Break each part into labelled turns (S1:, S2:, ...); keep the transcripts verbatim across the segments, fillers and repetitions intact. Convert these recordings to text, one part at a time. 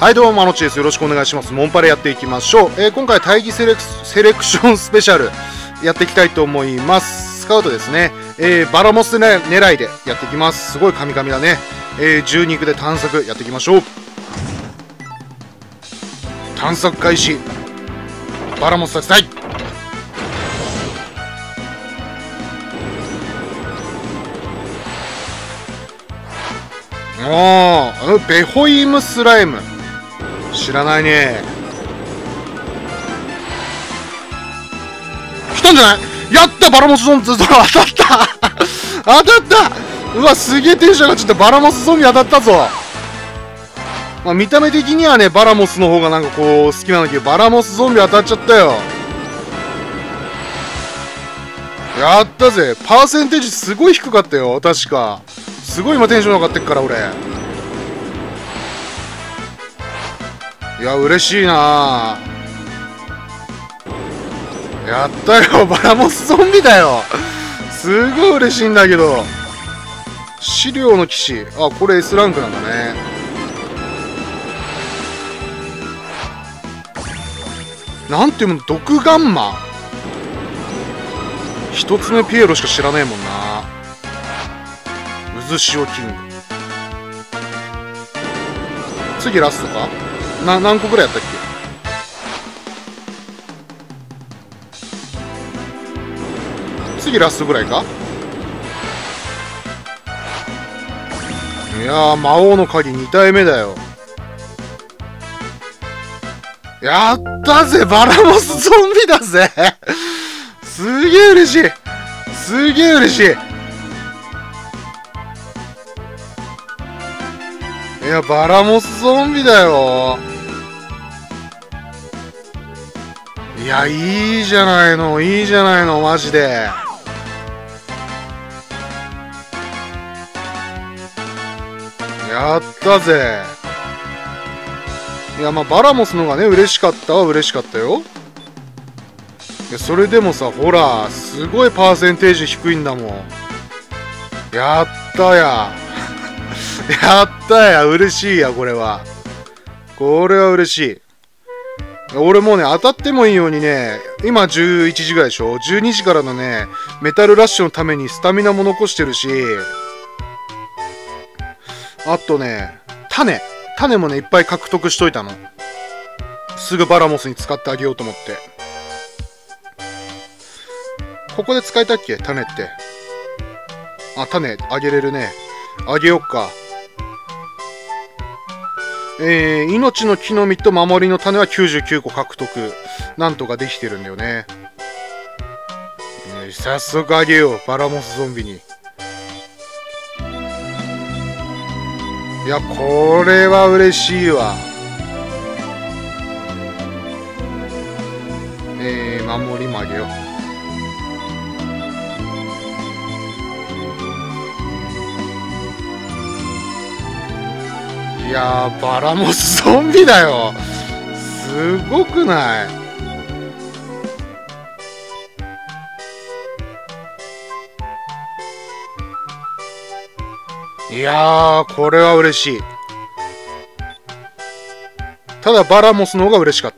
S1: はいどうも、マノチです。よろしくお願いします。モンパレやっていきましょう。えー、今回大義セレクセレクションスペシャルやっていきたいと思います。スカウトですね。えー、バラモス、ね、狙いでやっていきます。すごい神々だね。えー、じゅうに区で探索やっていきましょう。探索開始。バラモスさせたい。ああ、ベホイムスライム。知らないね。来たんじゃない？やった！バラモスゾンビ当たった当たった。うわ、すげえテンションがちょっとバラモスゾンビ当たったぞ。まあ、見た目的にはね、バラモスの方がなんかこう、好きなんだけど、バラモスゾンビ当たっちゃったよ。やったぜ。パーセンテージすごい低かったよ、確か。すごい今テンション上がってっから、俺。いや、嬉しいな。やったよ、バラモスゾンビだよ。すごい嬉しいんだけど。資料の騎士。あ、これ S ランクなんだね。なんていうの、毒ガンマ。一つ目ピエロしか知らねえもんな。渦潮キング。次ラストかな。何個ぐらいやったっけ。次ラストぐらいか。いやー、魔王の鍵に体目だよ。やったぜ、バラモスゾンビだぜすげえ嬉しい。すげえ嬉しい。いや、バラモスゾンビだよ。いや、いいじゃないの、いいじゃないの、マジで。やったぜ。いや、まあ、バラモスのがね、嬉しかったは嬉しかったよ。いや、それでもさ、ほら、すごいパーセンテージ低いんだもん。やったや。やったや、嬉しいや、これは。これは嬉しい。俺もうね、当たってもいいようにね、今じゅういちじぐらいでしょ？ じゅうに 時からのね、メタルラッシュのためにスタミナも残してるし、あとね、種。種もね、いっぱい獲得しといたの。すぐバラモスに使ってあげようと思って。ここで使えたっけ？種って。あ、種あげれるね。あげよっか。えー、命の木の実と守りの種はきゅうじゅうきゅうこ獲得。なんとかできてるんだよね。えー、早速あげよう。バラモスゾンビに。いや、これは嬉しいわ。えー、守りもあげよう。いやー、バラモスゾンビだよ。すごくない？いやー、これは嬉しい。ただ、バラモスの方が嬉しかった。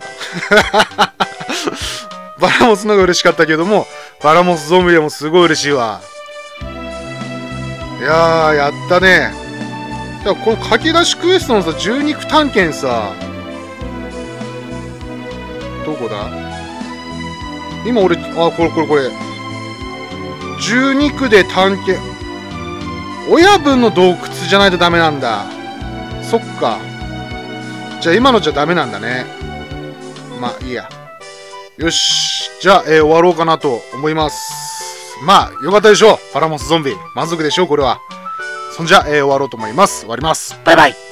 S1: バラモスの方が嬉しかったけども、バラモスゾンビでもすごい嬉しいわ。いやー、やったね。だからこの駆け出しクエストのさ、じゅうに区探検さ、どこだ？今俺、あ、これこれこれ。じゅうに区で探検、親分の洞窟じゃないとダメなんだ。そっか。じゃあ今のじゃダメなんだね。まあいいや。よし。じゃあ、えー、終わろうかなと思います。まあ、よかったでしょう。バラモスゾンビ。満足でしょう、これは。そんじゃ、えー、終わろうと思います。終わります。バイバイ。